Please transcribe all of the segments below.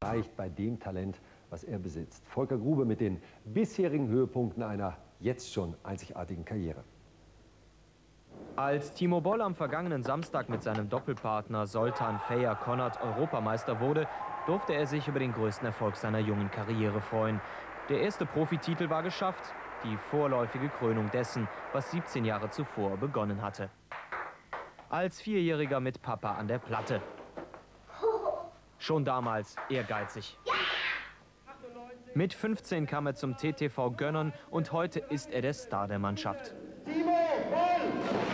reicht bei dem Talent, was er besitzt. Volker Grube mit den bisherigen Höhepunkten einer jetzt schon einzigartigen Karriere. Als Timo Boll am vergangenen Samstag mit seinem Doppelpartner Zoltan Fejer-Konnerth Europameister wurde, durfte er sich über den größten Erfolg seiner jungen Karriere freuen. Der erste Profititel war geschafft, die vorläufige Krönung dessen, was 17 Jahre zuvor begonnen hatte. Als Vierjähriger mit Papa an der Platte. Schon damals ehrgeizig. Mit 15 kam er zum TTV Gönnern und heute ist er der Star der Mannschaft. Timo Boll!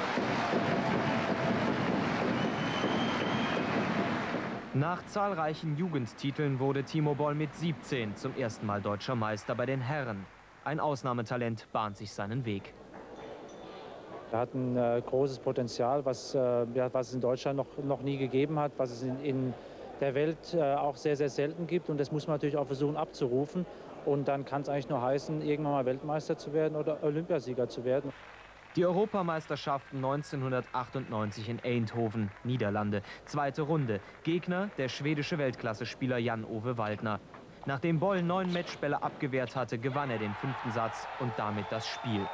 Nach zahlreichen Jugendtiteln wurde Timo Boll mit 17 zum ersten Mal deutscher Meister bei den Herren. Ein Ausnahmetalent bahnt sich seinen Weg. Er hat ein großes Potenzial, was es in Deutschland noch nie gegeben hat, was es in der Welt auch sehr, sehr selten gibt. Und das muss man natürlich auch versuchen abzurufen. Und dann kann es eigentlich nur heißen, irgendwann mal Weltmeister zu werden oder Olympiasieger zu werden. Die Europameisterschaften 1998 in Eindhoven, Niederlande. Zweite Runde. Gegner der schwedische Weltklasse-Spieler Jan-Ove Waldner. Nachdem Boll 9 Matchbälle abgewehrt hatte, gewann er den 5. Satz und damit das Spiel.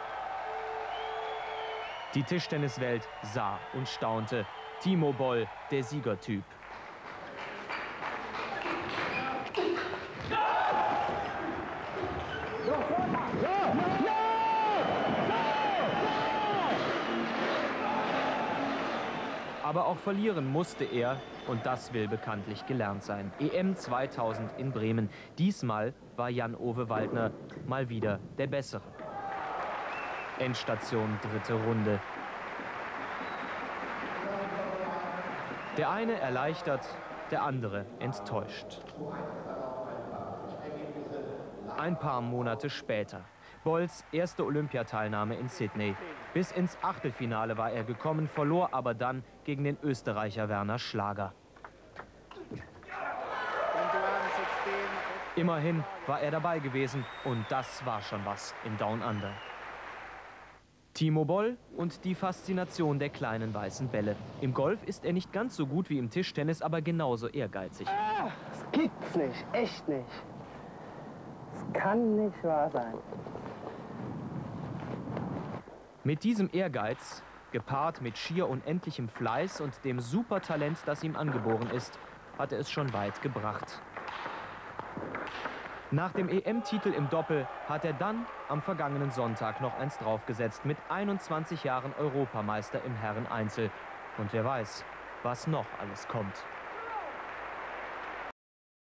Die Tischtenniswelt sah und staunte. Timo Boll, der Siegertyp. Aber auch verlieren musste er, und das will bekanntlich gelernt sein. EM 2000 in Bremen. Diesmal war Jan-Ove Waldner mal wieder der Bessere. Endstation, dritte Runde. Der eine erleichtert, der andere enttäuscht. Ein paar Monate später. Bolls erste Olympiateilnahme in Sydney. Bis ins Achtelfinale war er gekommen, verlor aber dann gegen den Österreicher Werner Schlager. Immerhin war er dabei gewesen und das war schon was im Down Under. Timo Boll und die Faszination der kleinen weißen Bälle. Im Golf ist er nicht ganz so gut wie im Tischtennis, aber genauso ehrgeizig. Das gibt's nicht, echt nicht. Das kann nicht wahr sein. Mit diesem Ehrgeiz, gepaart mit schier unendlichem Fleiß und dem Supertalent, das ihm angeboren ist, hat er es schon weit gebracht. Nach dem EM-Titel im Doppel hat er dann am vergangenen Sonntag noch eins draufgesetzt, mit 21 Jahren Europameister im Herreneinzel. Und wer weiß, was noch alles kommt.